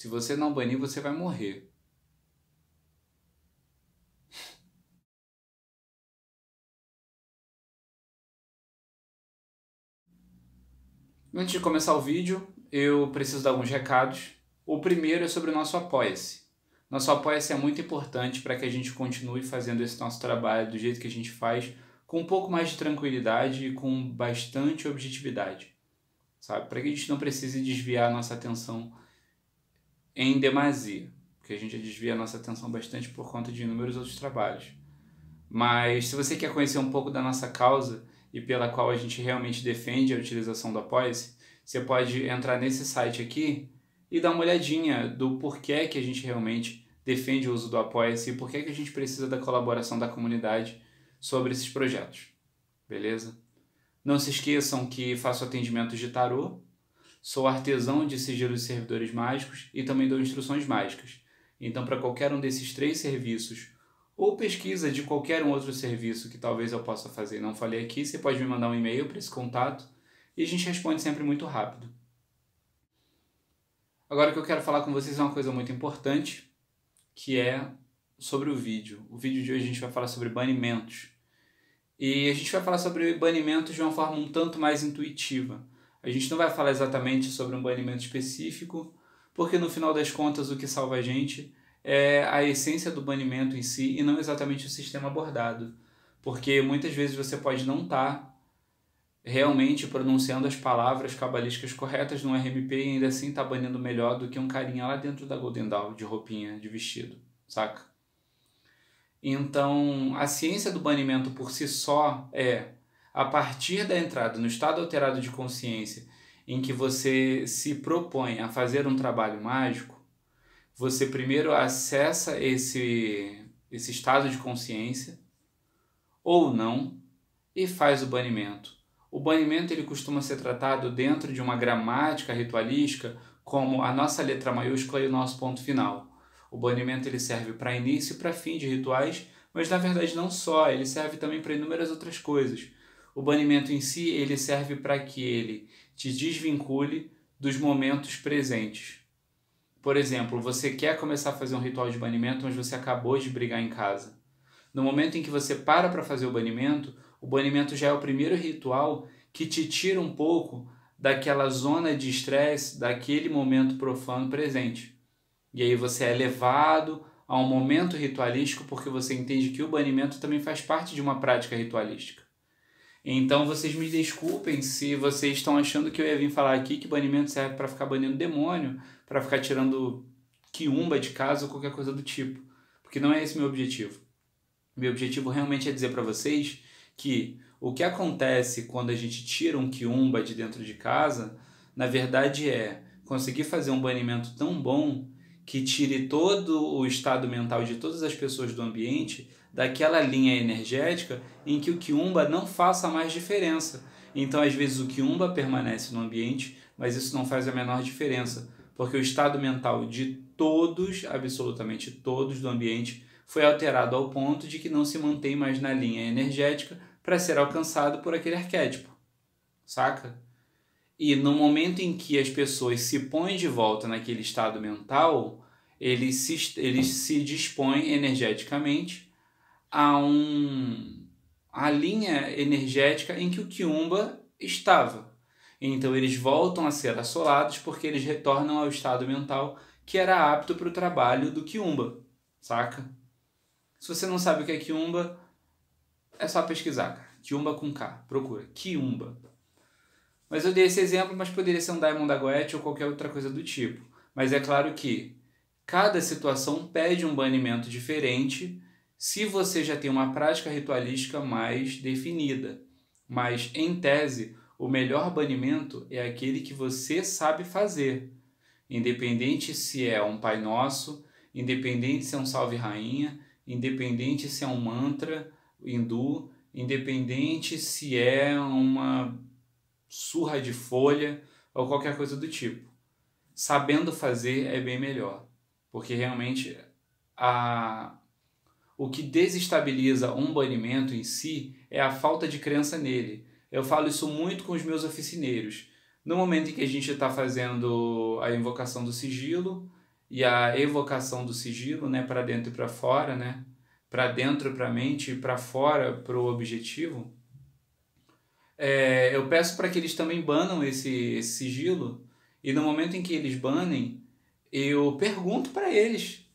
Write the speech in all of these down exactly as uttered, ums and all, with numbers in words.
Se você não banir, você vai morrer. Antes de começar o vídeo, eu preciso dar alguns recados. O primeiro é sobre o nosso Apoia-se. Nosso Apoia-se é muito importante para que a gente continue fazendo esse nosso trabalho do jeito que a gente faz, com um pouco mais de tranquilidade e com bastante objetividade, sabe? Para que a gente não precise desviar a nossa atenção em demasia, porque a gente desvia a nossa atenção bastante por conta de inúmeros outros trabalhos. Mas se você quer conhecer um pouco da nossa causa e pela qual a gente realmente defende a utilização do Apoia-se, você pode entrar nesse site aqui e dar uma olhadinha do porquê que a gente realmente defende o uso do Apoia-se e porquê que a gente precisa da colaboração da comunidade sobre esses projetos, beleza? Não se esqueçam que faço atendimentos de tarô, sou artesão de sigilos de servidores mágicos e também dou instruções mágicas. Então, para qualquer um desses três serviços, ou pesquisa de qualquer um outro serviço que talvez eu possa fazer e não falei aqui, você pode me mandar um e-mail para esse contato e a gente responde sempre muito rápido. Agora o que eu quero falar com vocês é uma coisa muito importante, que é sobre o vídeo. O vídeo de hoje a gente vai falar sobre banimentos. E a gente vai falar sobre banimentos de uma forma um tanto mais intuitiva. A gente não vai falar exatamente sobre um banimento específico, porque no final das contas o que salva a gente é a essência do banimento em si e não exatamente o sistema abordado. Porque muitas vezes você pode não estar realmente pronunciando as palavras cabalísticas corretas no R M P e ainda assim tá banindo melhor do que um carinha lá dentro da Golden Dawn de roupinha, de vestido, saca? Então, a ciência do banimento por si só é, a partir da entrada no estado alterado de consciência em que você se propõe a fazer um trabalho mágico, você primeiro acessa esse, esse estado de consciência, ou não, e faz o banimento. O banimento ele costuma ser tratado dentro de uma gramática ritualística como a nossa letra maiúscula e o nosso ponto final. O banimento ele serve para início e para fim de rituais, mas na verdade não só, ele serve também para inúmeras outras coisas. O banimento em si ele serve para que ele te desvincule dos momentos presentes. Por exemplo, você quer começar a fazer um ritual de banimento, mas você acabou de brigar em casa. No momento em que você para para fazer o banimento, o banimento já é o primeiro ritual que te tira um pouco daquela zona de estresse, daquele momento profano presente. E aí você é levado a um momento ritualístico porque você entende que o banimento também faz parte de uma prática ritualística. Então vocês me desculpem se vocês estão achando que eu ia vir falar aqui que banimento serve para ficar banindo demônio, para ficar tirando quiumba de casa ou qualquer coisa do tipo. Porque não é esse meu objetivo. Meu objetivo realmente é dizer para vocês que o que acontece quando a gente tira um quiumba de dentro de casa, na verdade é conseguir fazer um banimento tão bom que tire todo o estado mental de todas as pessoas do ambiente daquela linha energética em que o quiumba não faça mais diferença. Então, às vezes, o quiumba permanece no ambiente, mas isso não faz a menor diferença, porque o estado mental de todos, absolutamente todos do ambiente, foi alterado ao ponto de que não se mantém mais na linha energética para ser alcançado por aquele arquétipo, saca? E no momento em que as pessoas se põem de volta naquele estado mental, eles se, eles se dispõem energeticamente a, um, a linha energética em que o quiumba estava. Então eles voltam a ser assolados porque eles retornam ao estado mental que era apto para o trabalho do quiumba, saca? Se você não sabe o que é quiumba, é só pesquisar, cara. Quiumba com K, procura, quiumba. Mas eu dei esse exemplo, mas poderia ser um Daimon da Goethe ou qualquer outra coisa do tipo. Mas é claro que cada situação pede um banimento diferente se você já tem uma prática ritualística mais definida. Mas, em tese, o melhor banimento é aquele que você sabe fazer. Independente se é um Pai Nosso, independente se é um Salve Rainha, independente se é um mantra hindu, independente se é uma surra de folha ou qualquer coisa do tipo. Sabendo fazer é bem melhor, porque realmente a... o que desestabiliza um banimento em si é a falta de crença nele. Eu falo isso muito com os meus oficineiros. No momento em que a gente está fazendo a invocação do sigilo, e a evocação do sigilo, né, para dentro e para fora, né, para dentro para a mente e para fora para o objetivo, é, eu peço para que eles também banam esse, esse sigilo, e no momento em que eles banem, eu pergunto para eles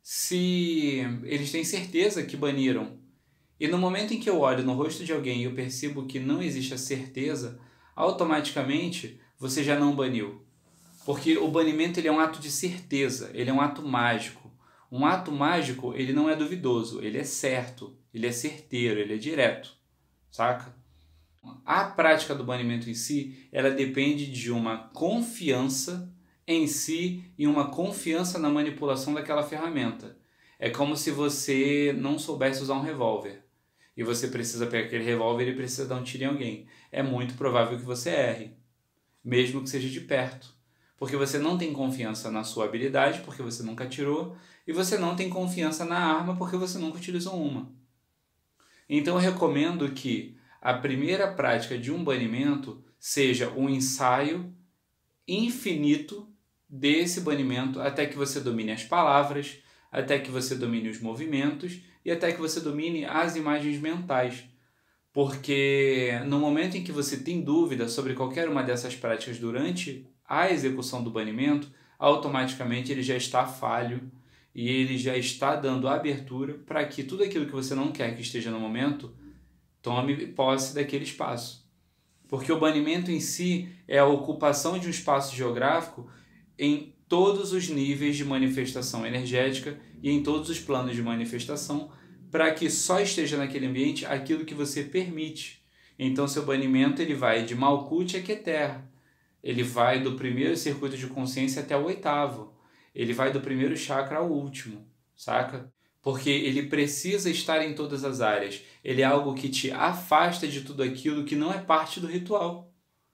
se eles têm certeza que baniram. E no momento em que eu olho no rosto de alguém e eu percebo que não existe a certeza, automaticamente você já não baniu. Porque o banimento ele é um ato de certeza, ele é um ato mágico. Um ato mágico ele não é duvidoso, ele é certo, ele é certeiro, ele é direto, saca? A prática do banimento em si, ela depende de uma confiança em si e uma confiança na manipulação daquela ferramenta. É como se você não soubesse usar um revólver e você precisa pegar aquele revólver e precisa dar um tiro em alguém. É muito provável que você erre, mesmo que seja de perto, porque você não tem confiança na sua habilidade, porque você nunca atirou, e você não tem confiança na arma, porque você nunca utilizou uma. Então eu recomendo que a primeira prática de um banimento seja um ensaio infinito desse banimento até que você domine as palavras, até que você domine os movimentos e até que você domine as imagens mentais. Porque no momento em que você tem dúvida sobre qualquer uma dessas práticas durante a execução do banimento, automaticamente ele já está falho e ele já está dando abertura para que tudo aquilo que você não quer que esteja no momento tome posse daquele espaço. Porque o banimento em si é a ocupação de um espaço geográfico em todos os níveis de manifestação energética e em todos os planos de manifestação, para que só esteja naquele ambiente aquilo que você permite. Então seu banimento ele vai de Malkuth a Keter, ele vai do primeiro circuito de consciência até o oitavo, ele vai do primeiro chakra ao último, saca? Porque ele precisa estar em todas as áreas. Ele é algo que te afasta de tudo aquilo que não é parte do ritual.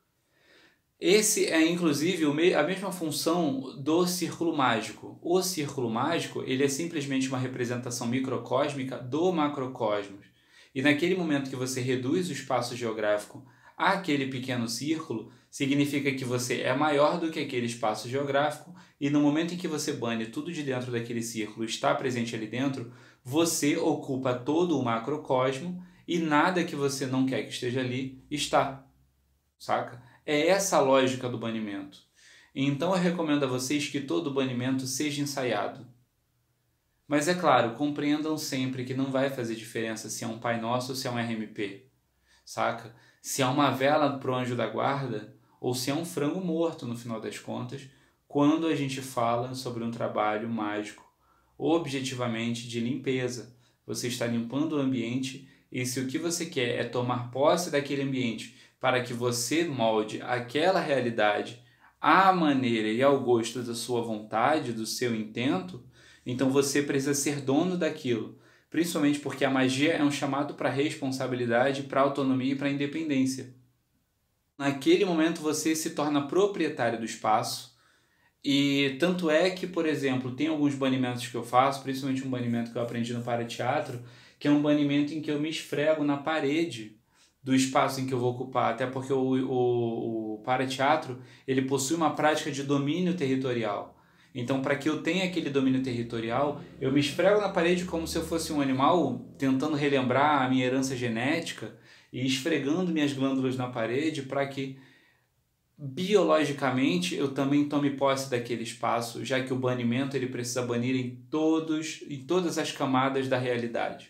Esse é, inclusive, a mesma função do círculo mágico. O círculo mágico ele é simplesmente uma representação microcósmica do macrocosmos. E naquele momento que você reduz o espaço geográfico àquele pequeno círculo, significa que você é maior do que aquele espaço geográfico, e no momento em que você bane tudo de dentro daquele círculo, está presente ali dentro, você ocupa todo o macrocosmo e nada que você não quer que esteja ali está, saca? É essa a lógica do banimento. Então eu recomendo a vocês que todo banimento seja ensaiado. Mas é claro, compreendam sempre que não vai fazer diferença se é um Pai Nosso ou se é um R M P, saca? Se é uma vela pro anjo da guarda ou se é um frango morto no final das contas, quando a gente fala sobre um trabalho mágico, objetivamente de limpeza. Você está limpando o ambiente e se o que você quer é tomar posse daquele ambiente para que você molde aquela realidade à maneira e ao gosto da sua vontade, do seu intento, então você precisa ser dono daquilo. Principalmente porque a magia é um chamado para responsabilidade, para autonomia e para independência. Naquele momento você se torna proprietário do espaço, e tanto é que, por exemplo, tem alguns banimentos que eu faço, principalmente um banimento que eu aprendi no parateatro, que é um banimento em que eu me esfrego na parede do espaço em que eu vou ocupar, até porque o, o, o parateatro ele possui uma prática de domínio territorial. Então, para que eu tenha aquele domínio territorial, eu me esfrego na parede como se eu fosse um animal, tentando relembrar a minha herança genética e esfregando minhas glândulas na parede para que, biologicamente, eu também tome posse daquele espaço, já que o banimento ele precisa banir em, todos, em todas as camadas da realidade.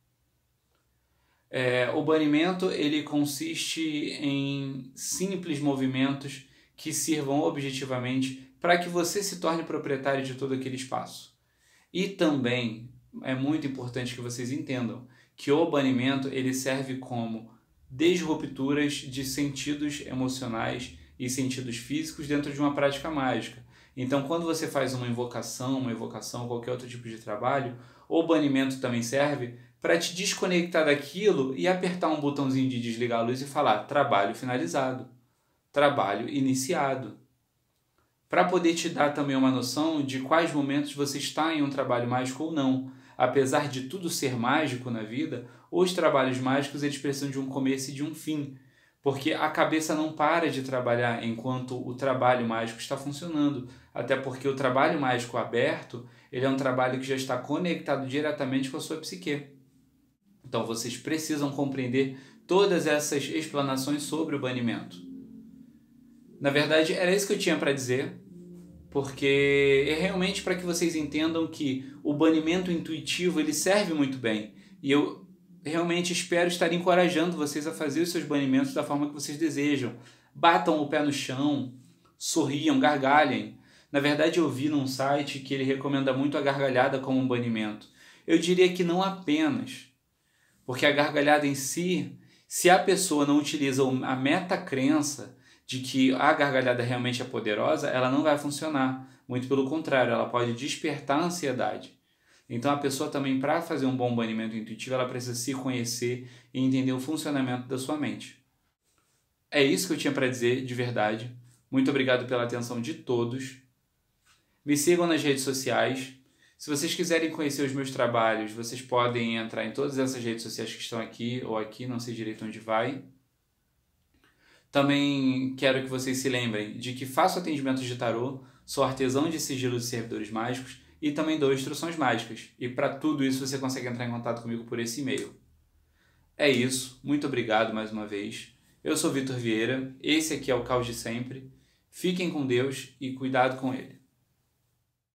É, o banimento ele consiste em simples movimentos que sirvam objetivamente para que você se torne proprietário de todo aquele espaço. E também é muito importante que vocês entendam que o banimento ele serve como disrupturas de sentidos emocionais e sentidos físicos dentro de uma prática mágica. Então, quando você faz uma invocação, uma evocação, qualquer outro tipo de trabalho, o banimento também serve para te desconectar daquilo e apertar um botãozinho de desligar a luz e falar trabalho finalizado, trabalho iniciado. Para poder te dar também uma noção de quais momentos você está em um trabalho mágico ou não. Apesar de tudo ser mágico na vida, os trabalhos mágicos eles precisam de um começo e de um fim, Porque a cabeça não para de trabalhar enquanto o trabalho mágico está funcionando. Até porque o trabalho mágico aberto, ele é um trabalho que já está conectado diretamente com a sua psique. Então vocês precisam compreender todas essas explanações sobre o banimento. Na verdade, era isso que eu tinha para dizer, porque é realmente para que vocês entendam que o banimento intuitivo ele serve muito bem. E eu realmente espero estar encorajando vocês a fazer os seus banimentos da forma que vocês desejam. Batam o pé no chão, sorriam, gargalhem. Na verdade, eu vi num site que ele recomenda muito a gargalhada como um banimento. Eu diria que não apenas, porque a gargalhada em si, se a pessoa não utiliza a metacrença de que a gargalhada realmente é poderosa, ela não vai funcionar. Muito pelo contrário, ela pode despertar a ansiedade. Então a pessoa também, para fazer um bom banimento intuitivo, ela precisa se conhecer e entender o funcionamento da sua mente. É isso que eu tinha para dizer, de verdade. Muito obrigado pela atenção de todos. Me sigam nas redes sociais. Se vocês quiserem conhecer os meus trabalhos, vocês podem entrar em todas essas redes sociais que estão aqui ou aqui, não sei direito onde vai. Também quero que vocês se lembrem de que faço atendimentos de tarô, sou artesão de sigilo de servidores mágicos e também dou instruções mágicas. E para tudo isso você consegue entrar em contato comigo por esse e-mail. É isso, muito obrigado mais uma vez. Eu sou Vitor Vieira, esse aqui é o Caos de Sempre. Fiquem com Deus e cuidado com ele.